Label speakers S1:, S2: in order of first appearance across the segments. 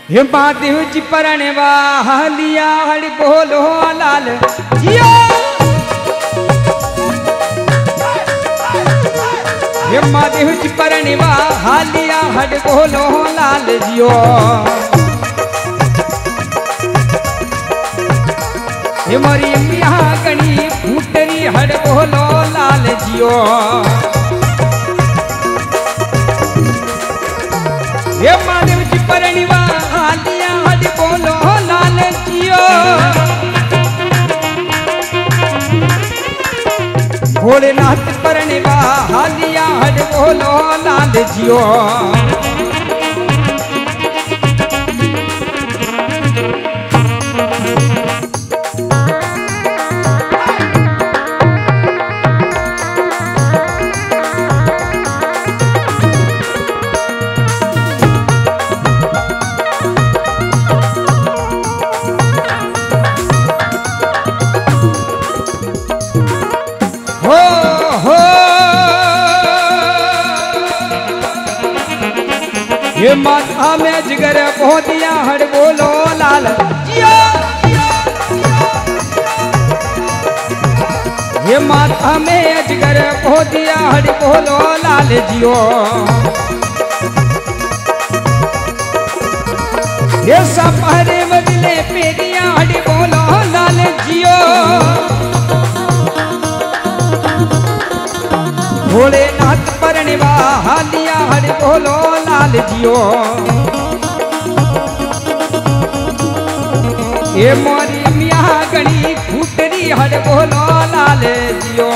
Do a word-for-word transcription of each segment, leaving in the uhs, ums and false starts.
S1: हे महादेव जी परने वालिया हर बोलो लाल जियो। हे महादेव जी परने वालिया हर बोलो लाल जियो। हे मोरी मिया गणी फूटरी हर बोलो लाल जियो। हे महादेव जी परने वालिया हर बोलो लाल जियो। भोलेनाथ परने वालिया हर बोलो लाल जियो। ये माथा में जिगर पोतिया हर बोलो लाल जियो। ये माथा में जिगर पोतिया हर बोलो लाल जियो। ये सपहरे बदले पेरिया हर बोलो लाल जियो। भोलेनाथ परने वालिया हर बोलो लाल जियो। ये मोरी मिया गणी फूटरी हर बोलो लाल जियो।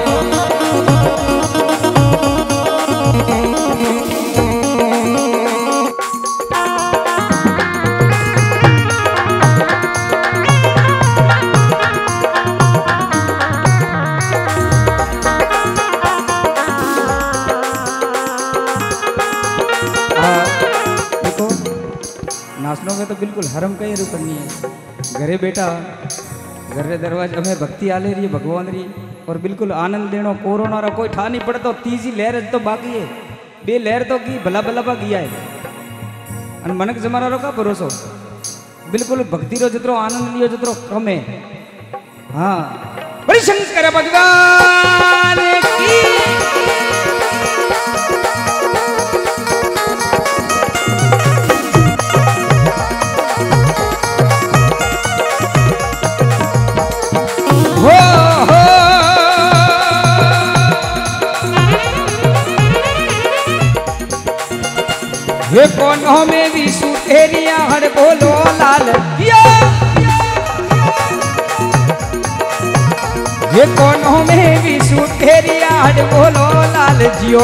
S1: नाचनों में तो बिल्कुल हरम कहीं रुक नहीं है। घरे बेटा घरे दरवाजा में भक्ति आले रही भगवान रही और बिल्कुल आनंद देनो। कोरोना रा कोई ठा नहीं पड़ता। तीसरी लहर तो बाकी है। बे लहर तो की भला भला बा गया है। अन मनक जमाना रो का भरोसो बिल्कुल भक्ति रो जितरो आनंद लियो जितरो कम है। हाँ बड़ी शंकर भगवान की। ये कोनों में भी सुतेरिया हर बोलो लाल जियो। ये कोनों में भी सुतेरिया हर बोलो लाल जियो।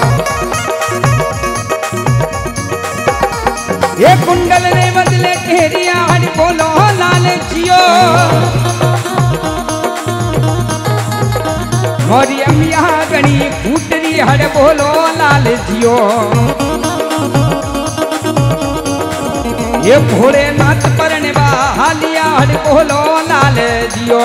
S1: ये कुंडल ने बदले घेरिया हर बोलो लाल जियो। मोरी अमिया गणी फूटरी हर बोलो लाल जियो। ये भोलेनाथ परने वालिया हर बोलो लाल जियो।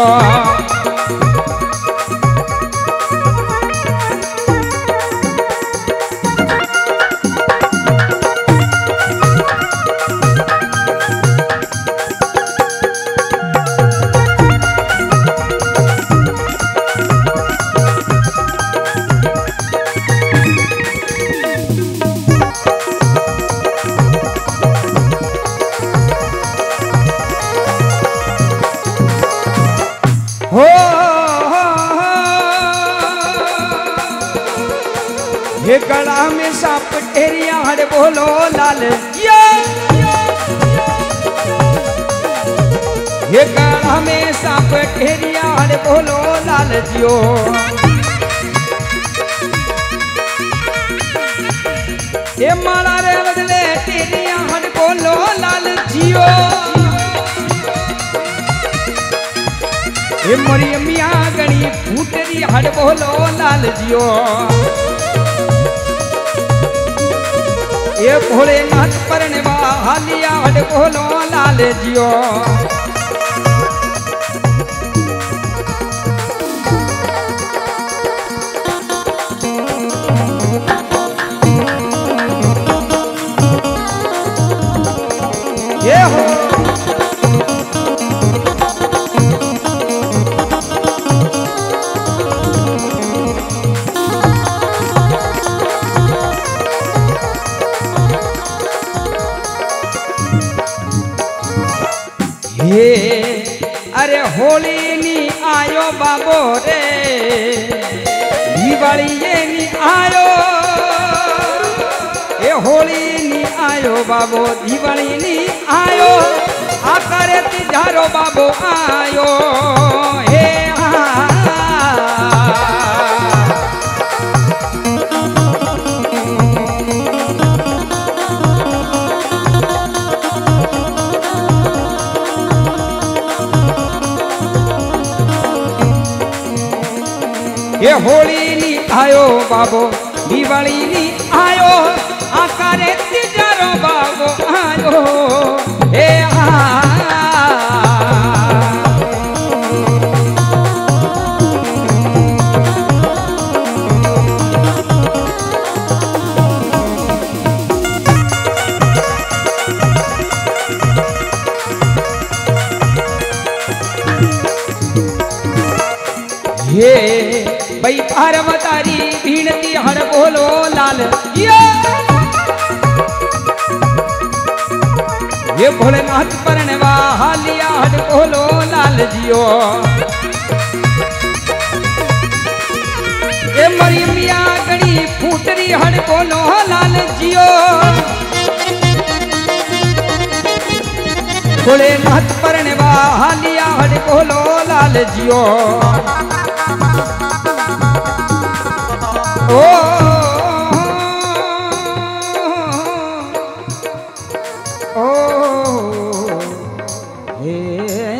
S1: हो ये गला में सांप टेरिया हर बोलो लाल जियो। ये गला में सांप टेरिया हर बोलो लाल जियो। ये माला रे बदले टेरिया हर बोलो लाल जियो। ये मोरी मिया गणी फूटरी हर बोलो लाल जियो। ये भोलेनाथ परने वालिया हर बोलो लाल जियो। ये हो ये अरे होली नी आयो बाबो रे दिवाली ये नी आयो ये होली नी आयो बाबो दिवाली नी आयो आकारे तिजारो बाबो आयो हे ये होली नी आयो बाबो दिवाली नी आयो आकारे तिजारो बाबो आयो हे ये भाई पार्वतारी भीणती हड़ बोलो लाल ये ये भोलेनाथ परनवा हालिया हड़ बोलो लाल जियो ये मरी मिया गणी फूटरी हड़ बोलो लाल जियो भोलेनाथ परनवा हालिया हड़ बोलो लाल जियो ओ ओ हे